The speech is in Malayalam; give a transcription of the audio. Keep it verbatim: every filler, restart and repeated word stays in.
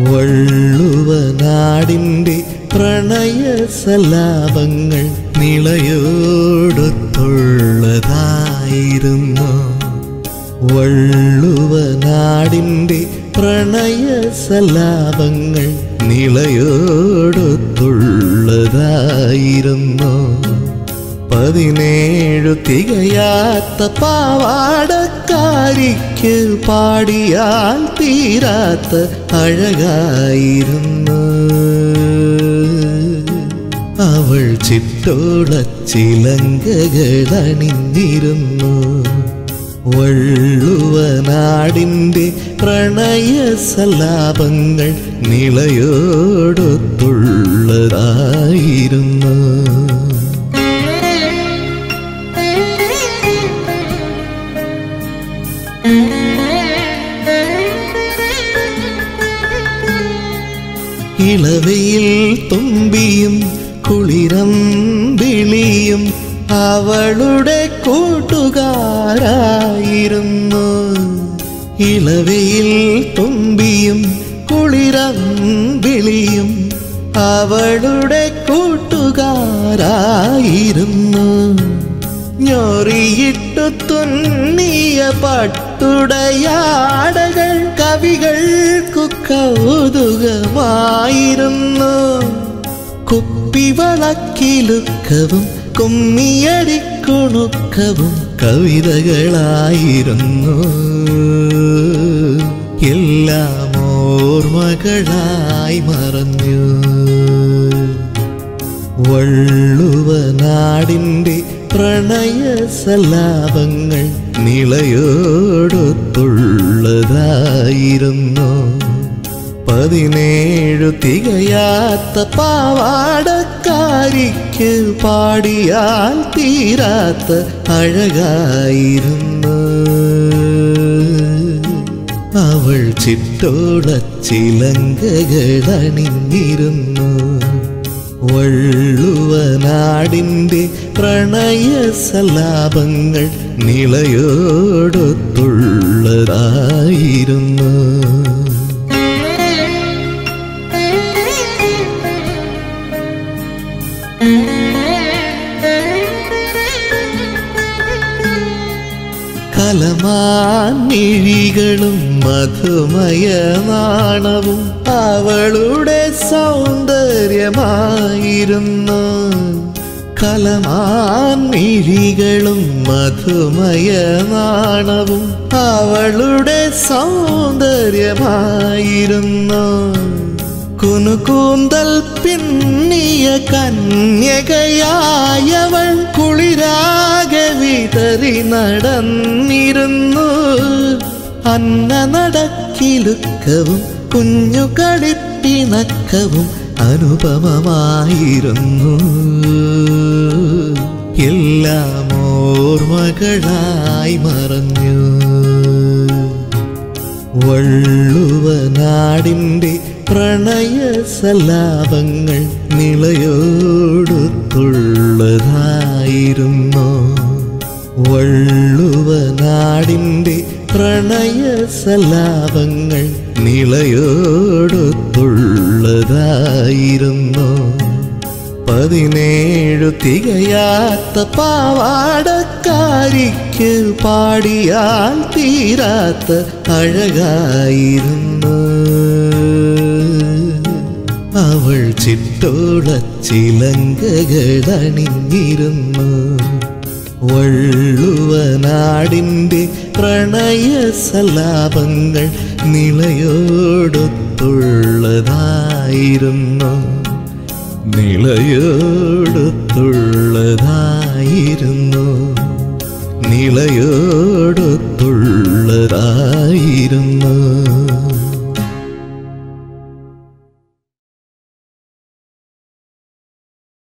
വള്ളുവനാടിൻ്റെ പ്രണയസലാപങ്ങൾ നിളയോടൊത്തുള്ളതായിരുന്നു. വള്ളുവനാടിൻ്റെ പ്രണയസലാപങ്ങൾ നിളയോടൊത്തുള്ളതായിരുന്നു. പതിനേഴു തികയാത്ത പാവാടക്കാരിക്ക് പാടിയാൽ തീരാത്ത അഴകായിരുന്നു. അവൾ ചിട്ടോളച്ചിലങ്കകളണിഞ്ഞിരുന്നു. വള്ളുവനാടിൻ്റെ പ്രണയസലാപങ്ങൾ നിളയോടൊത്തുള്ളതായിരുന്നു. ഇളവയിൽ തുമ്പിയും കുളിരം വിളിയും അവളുടെ കൂട്ടുകാരായിരുന്നു. ഇളവയിൽ തുമ്പിയും കുളിരം വിളിയും അവളുടെ കൂട്ടുകാരായിരുന്നു. ഞൊറിയിട്ടു തുന്നിയ പട്ടുടയാടകൾ കവികൾക്കു കൗതുകമായിരുന്നു. കുപ്പിവളക്കിലുക്കവും കുമ്മിയടിക്കുണുക്കവും കവിതകളായിരുന്നു. എല്ലാം ഓർമ്മകളായി മറഞ്ഞു. വള്ളുവനാടിൻ്റെ പ്രണയസലാപങ്ങൾ നിളയോടൊത്തുള്ളതായിരുന്നു. പതിനേഴു തികയാത്ത പാവാടക്കാരിക്ക് പാടിയാൽ തീരാത്ത അഴകായിരുന്നു. അവൾ ചിട്ടോളച്ചിലങ്കകളണിഞ്ഞിരുന്നു. വള്ളുവനാടിൻ്റെ പ്രണയസലാപങ്ങൾ നിളയോടൊത്തുള്ളതായിരുന്നു. കലമാനിഴികളും മധുമയനാണവും അവളുടെ സൗന്ദര്യമായിരുന്നു. കലമാനിഴികളും മധുമയനാണവും അവളുടെ സൗന്ദര്യമായിരുന്നു. കുനുകൂന്തൽ പിന്നിയ കന്യകയായവൾ കുളിരാകെ വിതറി നടന്നിരുന്നു. അന്ന നടക്കിലുക്കവും കുഞ്ഞു കളിപ്പിണക്കവും അനുപമമായിരുന്നു. എല്ലാം ഓർമ്മകളായി മറഞ്ഞു. വള്ളുവനാടിൻ്റെ പ്രണയസലാപങ്ങൾ നിളയോടൊത്തുള്ളതായിരുന്നു. വള്ളുവനാടിൻ്റെ പ്രണയസലാപങ്ങൾ നിളയോടൊത്തുള്ളതായിരുന്നു. പതിനേഴു തികയാത്ത പാവാടക്കാരിക്ക് പാടിയാൽ തീരാത്ത അഴകായിരുന്നു. അവൾ ചിട്ടോളച്ചിലങ്കകളണിഞ്ഞിരുന്നു. വള്ളുവനാടിൻ്റെ പ്രണയസലാപങ്ങൾ നിളയോടൊത്തുള്ളതായിരുന്നു. നിളയോടൊത്തുള്ളതായിരുന്നു. നിളയോടൊത്തുള്ളതായിരുന്നു.